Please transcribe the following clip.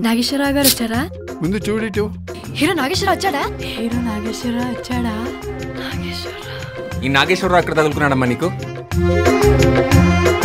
నాగేశ్వరరావు గారు వచ్చారా? ముందు చూడు. హీరో నాగేశ్వరరావు వచ్చాడా? హీరో నాగేశ్వరరావు వచ్చాడా? ఈ నాగేశ్వరరావు ఎక్కడ తగులుకున్నాడమ్మా నీకు?